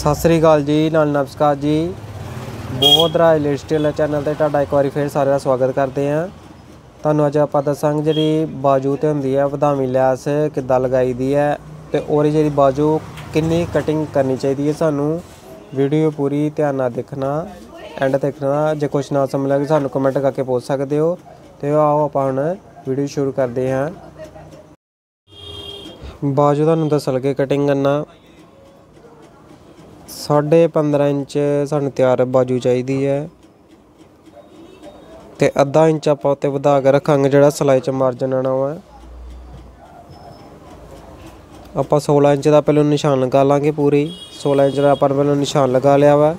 सत श्री अकाल जी, नाल नमस्कार जी। बहुत राज लेटेस्ट टेलर चैनल ते तुहाडा एक बार फिर सारे का स्वागत करते हैं। तुहानूं अज आपां दस्सांगे जिहड़ी बाजू ते हुंदी है वधामी लैस किद्दां लगाई दी है ते ओहदी जिहड़ी बाजू किन्नी कटिंग करनी चाहिए है। सानूं वीडियो पूरी ध्यान नाल देखना, एंड देखना। जे कुछ ना समझ लगे सानूं कमेंट करके पूछ सकते हो। तो आओ आपां हुण वीडियो शुरू करते हैं। बाजू तुहानूं दस्सन लगे कटिंग करना 15.5 इंच सानूं तैयार बाजू चाहिए है तो अद्धा इंच आपां उत्ते वधा के रखांगे। जिहड़ा सिलाई च मार्जन आना है आपां 16 इंच का पहले निशान लगा लांगे। पूरी 16 इंच का आपां पहले निशान लगा लिया वा।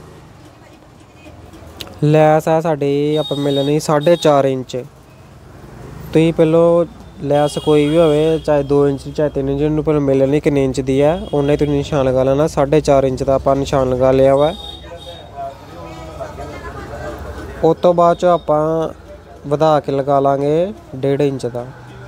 लैस है साडी आपां मिलनी 4.5 इंच। तुसीं पहलों लैस कोई भी होवे, चाहे 2 इंच चाहे 3 इंच, इन्हूं पहले मिलनी किन्ने इंच दी है उन्ने तुसीं निशान लगा लेना। 4.5 इंच का आपां निशान लगा लिया वा। उस तो बाद च आपां वधा के लगा लांगे 1.5 इंच का।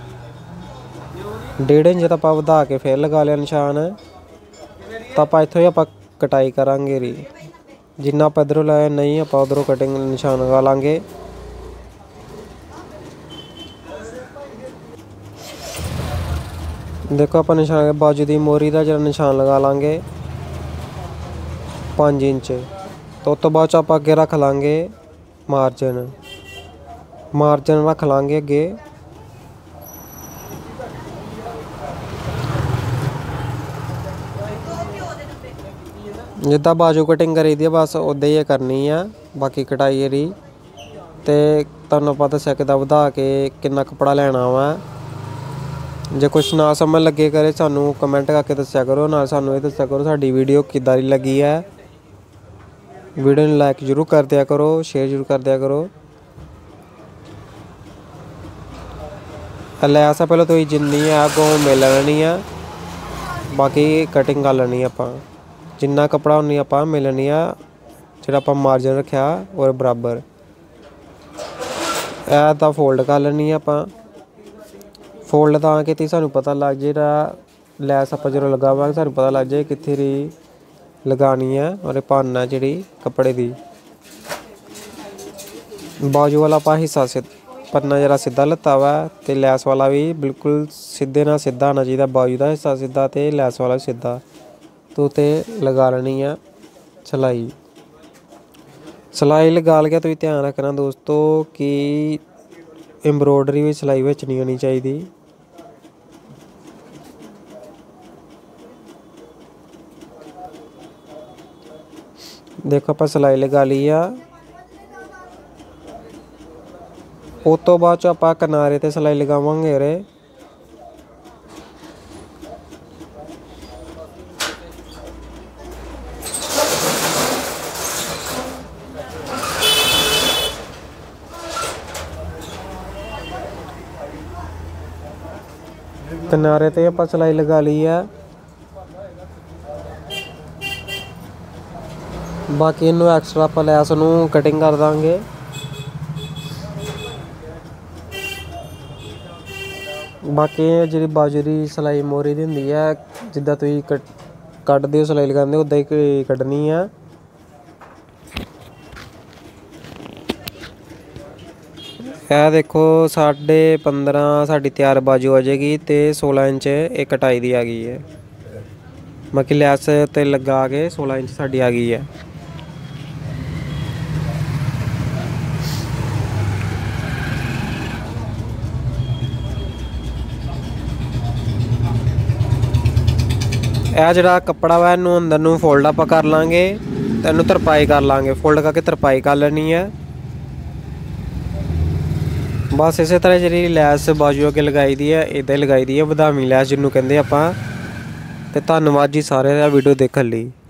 1.5 इंच का आपां वधा के फिर लगा लिया निशान। तो आपां इत्थों ही आपां कटाई करांगे री, जिन्ना आपां इधरों लाया नहीं आपां उधरों कटिंग निशान लगा लांगे। देखो आप निशान बाजू की मोहरी का जो निशान लगा लांगे 5 इंच। तो उस तो बाद आप अगे रख लांगे मार्जन रख लांगे अगे। जिद्दां बाजू कटिंग करी दी बस उद्दां ही करनी है। बाकी कटाई जेहड़ी ते तुहानूं पता दस्सिया किद्दां वधा के किन्ना कपड़ा लैना वा। जे कुछ ना समझ लगे करे सानू कमेंट करके दस्सिया करो, नाल सानू ये दस्सिया करो साडी वीडियो किद्दां दी लगी है। वीडियो नूं लाइक जरूर कर दिया करो, शेयर जरूर कर दिया करो। लैस पहले तो जिन्नी है अगों मिल लैनी है, बाकी कटिंग कर लैनी है आपां। जिन्ना कपड़ा उन्नी आपां मिल लैनी है, जिहड़ा आपां मार्जन रखिया और बराबर ऐ तां फोल्ड कर लैनी है आपां। फोल्ड तां कि सानूं पता लग जाए, लैस आपां जो लगावांगे सानूं पता लग जाए कित्थे दी लगानी है और भन है जिहड़ी कपड़े दी। बाजू वाला आपां हिस्सा पन्ना जरा सीधा लत्ता वा ते लैस वाला भी बिल्कुल सीधे ना सीधा आना चाहिए। बाजू का हिस्सा सीधा ते लैस वाला सीधा। तो उत्ते लगा लेनी है सिलाई लगा के। तुसीं ध्यान रखना दोस्तों कि एम्ब्रॉयडरी भी सिलाई विच नहीं आनी चाहिए। देखो आप सिलाई लगा ली है। उस तो बाद आप किनारे ते सिलाई लगावांगे रे। किनारे ते आप सिलाई लगा ली है। बाकी इनू एक्सट्रा आप लैस नूं कटिंग कर देंगे। बाकी जी बाजू की सिलाई मोहरी दी हुंदी है, जिद्दां तुसीं कट्टदे हो सिलाई लगांदे उद्दां ही कड्ढनी है। यह देखो 15.5 साडी तैयार बाजू आ जाएगी तो 16 इंच एक कटाई दी आ गई है। बाकी लैस ते लगा के 16 इंच साडी आ गई है। यह जिहड़ा कपड़ा वा इनू अंदर नूं फोल्ड आप कर लांगे तो इनू तरपाई कर लांगे। फोल्ड करके तरपाई कर लेनी है। बस इस तरह जी लैस बाजू अगे लगाई दी है, इदां लगाई दी है वधामी लैस जिन्हों कहते आपां। ते धन्नवाद जी सारे वीडियो देखने लई।